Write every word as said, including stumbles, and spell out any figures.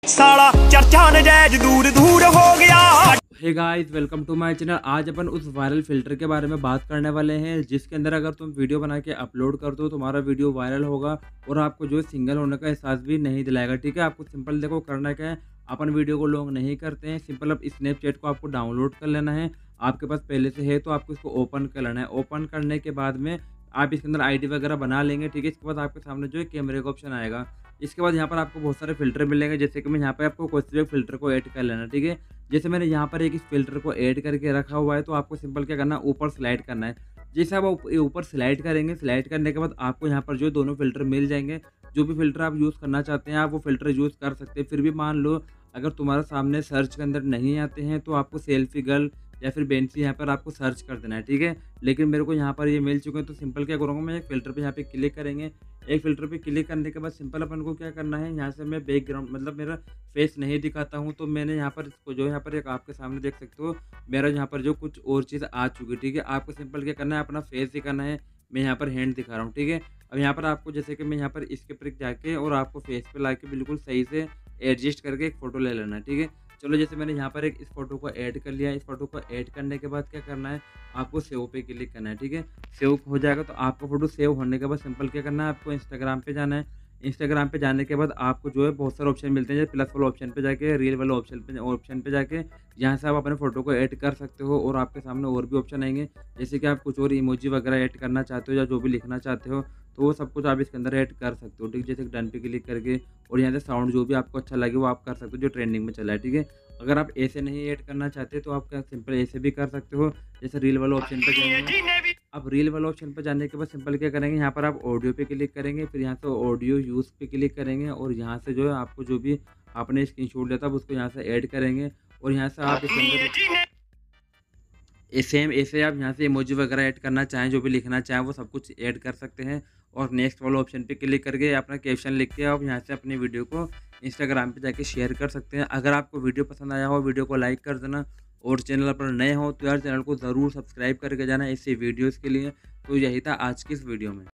साला चर्चा नजायज दूर दूर हो गया। Hey guys, welcome to my channel. आज अपन उस वायरल फिल्टर के बारे में बात करने वाले हैं जिसके अंदर अगर तुम वीडियो बना के अपलोड कर दो तुम्हारा वीडियो वायरल होगा और आपको जो सिंगल होने का एहसास भी नहीं दिलाएगा। ठीक है, आपको सिंपल देखो करना क्या है, अपन वीडियो को लॉन्ग नहीं करते हैं। सिंपल अब स्नैपचैट को आपको डाउनलोड कर लेना है। आपके पास पहले से है तो आपको इसको ओपन कर लेना है। ओपन करने के बाद में आप इसके अंदर आईडी वगैरह बना लेंगे। ठीक है, इसके बाद आपके सामने जो है कैमरे का ऑप्शन आएगा। इसके बाद यहाँ पर आपको बहुत सारे फिल्टर मिलेंगे, जैसे कि मैं यहाँ पे आपको कोई से भी फिल्टर को ऐड कर लेना। ठीक है, जैसे मैंने यहाँ पर एक इस फिल्टर को ऐड करके रखा हुआ है तो आपको सिंपल क्या करना है, ऊपर स्लाइड करना है। जैसे आप ऊप- ऊपर स्लाइड करेंगे, स्लाइड करने के बाद आपको यहाँ पर जो दोनों फिल्टर मिल जाएंगे। जो भी फिल्टर आप यूज़ करना चाहते हैं आप वो फिल्टर यूज़ कर सकते हैं। फिर भी मान लो अगर तुम्हारे सामने सर्च के अंदर नहीं आते हैं तो आपको सेल्फी गर्ल या फिर बेंसी यहाँ पर आपको सर्च कर देना है। ठीक है, लेकिन मेरे को यहाँ पर ये मिल चुके हैं तो सिंपल क्या करूँगा, मैं एक फ़िल्टर पे यहाँ पे क्लिक करेंगे। एक फ़िल्टर पे क्लिक करने के बाद सिंपल अपन को क्या करना है, यहाँ से मैं बैकग्राउंड मतलब मेरा फेस नहीं दिखाता हूँ तो मैंने यहाँ पर इसको जो यहाँ पर एक आपके सामने देख सकते हो मेरा यहाँ पर जो कुछ और चीज़ आ चुकी है। ठीक है, आपको सिंपल क्या करना है, अपना फेस दिखाना है। मैं यहाँ पर हैंड दिखा रहा हूँ। ठीक है, अब यहाँ पर आपको जैसे कि मैं यहाँ पर इसके ऊपर जाके और आपको फेस पे ला के बिल्कुल सही से एडजस्ट करके एक फ़ोटो ले लेना है। ठीक है, चलो जैसे मैंने यहाँ पर एक इस फ़ोटो को ऐड कर लिया। इस फ़ोटो को ऐड करने के बाद क्या करना है, आपको सेव पे क्लिक करना है। ठीक है, सेव हो जाएगा तो आपका फ़ोटो सेव होने के बाद सिंपल क्या करना है, आपको इंस्टाग्राम पे जाना है। इंस्टाग्राम पे जाने के बाद आपको जो है बहुत सारे ऑप्शन मिलते हैं, जैसे प्लस वाले ऑप्शन पे जाके रील वाले ऑप्शन पे ऑप्शन पे जाके यहाँ से आप अपने फ़ोटो को ऐड कर सकते हो और आपके सामने और भी ऑप्शन आएंगे। जैसे कि आप कुछ और इमोजी वगैरह ऐड करना चाहते हो या जो भी लिखना चाहते हो तो वो सब कुछ आप इसके अंदर ऐड कर सकते हो। ठीक है, जैसे डन पे क्लिक करके और यहाँ से साउंड जो भी आपको अच्छा लगे वो आप कर सकते हो जो ट्रेंडिंग में चला है। ठीक है, अगर आप ऐसे नहीं ऐड करना चाहते तो आप क्या सिंपल ऐसे भी कर सकते हो। जैसे रील वाले ऑप्शन पे जाएंगे, अब रील वाले ऑप्शन पे जाने के बाद सिंपल क्या करेंगे, यहाँ पर आप ऑडियो पे क्लिक करेंगे, फिर यहाँ से ऑडियो यूज़ पे क्लिक करेंगे और यहाँ से जो है आपको जो भी आपने स्क्रीनशॉट लिया था उसको यहाँ से ऐड करेंगे और यहाँ से आप इसके अंदर ये सेम ऐसे आप यहाँ से इमोजी वगैरह ऐड करना चाहें, जो भी लिखना चाहें वो सब कुछ ऐड कर सकते हैं। और नेक्स्ट वाले ऑप्शन पे क्लिक करके अपना कैप्शन लिख के आप यहाँ से अपनी वीडियो को इंस्टाग्राम पे जाके शेयर कर सकते हैं। अगर आपको वीडियो पसंद आया हो वीडियो को लाइक कर देना और चैनल पर नए हो तो यार चैनल को ज़रूर सब्सक्राइब करके जाना ऐसे वीडियोज़ के लिए। तो यही था आज की इस वीडियो में।